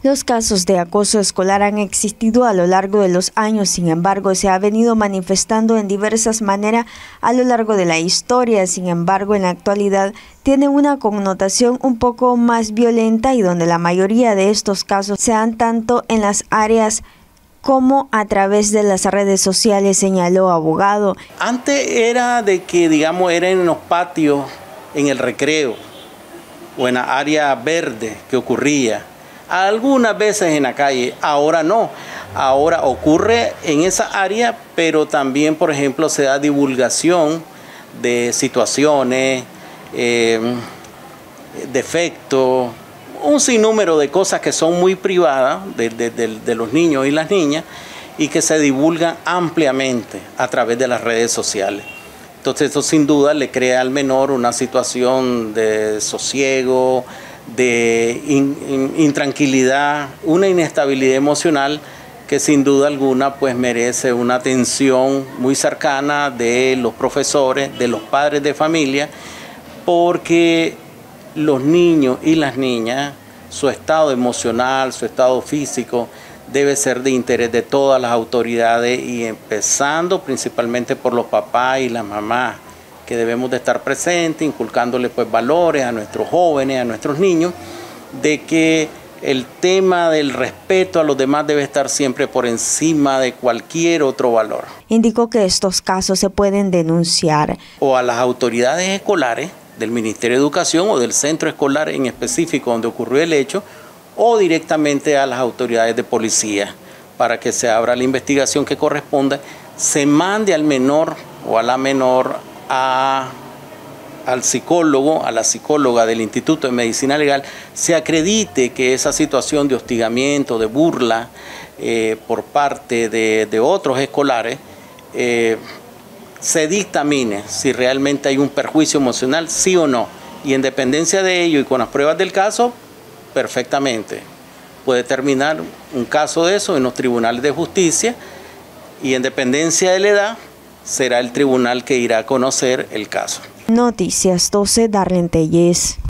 Los casos de acoso escolar han existido a lo largo de los años, sin embargo, se ha venido manifestando en diversas maneras a lo largo de la historia. Sin embargo, en la actualidad tiene una connotación un poco más violenta y donde la mayoría de estos casos se dan tanto en las áreas como a través de las redes sociales, señaló abogado. Antes era de que, digamos, era en los patios, en el recreo o en la área verde que ocurría. Algunas veces en la calle, ahora no. Ahora ocurre en esa área, pero también, por ejemplo, se da divulgación de situaciones, defectos, un sinnúmero de cosas que son muy privadas de los niños y las niñas y que se divulgan ampliamente a través de las redes sociales. Entonces, eso sin duda le crea al menor una situación de sosiego, de intranquilidad, una inestabilidad emocional que sin duda alguna pues merece una atención muy cercana de los profesores, de los padres de familia, porque los niños y las niñas, su estado emocional, su estado físico debe ser de interés de todas las autoridades y empezando principalmente por los papás y las mamás, que debemos de estar presentes, inculcándole pues valores a nuestros jóvenes, a nuestros niños, de que el tema del respeto a los demás debe estar siempre por encima de cualquier otro valor. Indicó que estos casos se pueden denunciar. O a las autoridades escolares del Ministerio de Educación o del centro escolar en específico donde ocurrió el hecho, o directamente a las autoridades de policía para que se abra la investigación que corresponda, se mande al menor o a la menor al psicólogo, a la psicóloga del Instituto de Medicina Legal, se acredite que esa situación de hostigamiento, de burla por parte de otros escolares, se dictamine si realmente hay un perjuicio emocional, sí o no. Y en dependencia de ello y con las pruebas del caso, perfectamente puede terminar un caso de eso en los tribunales de justicia y en dependencia de la edad, será el tribunal que irá a conocer el caso. Noticias 12, Darlene Telles.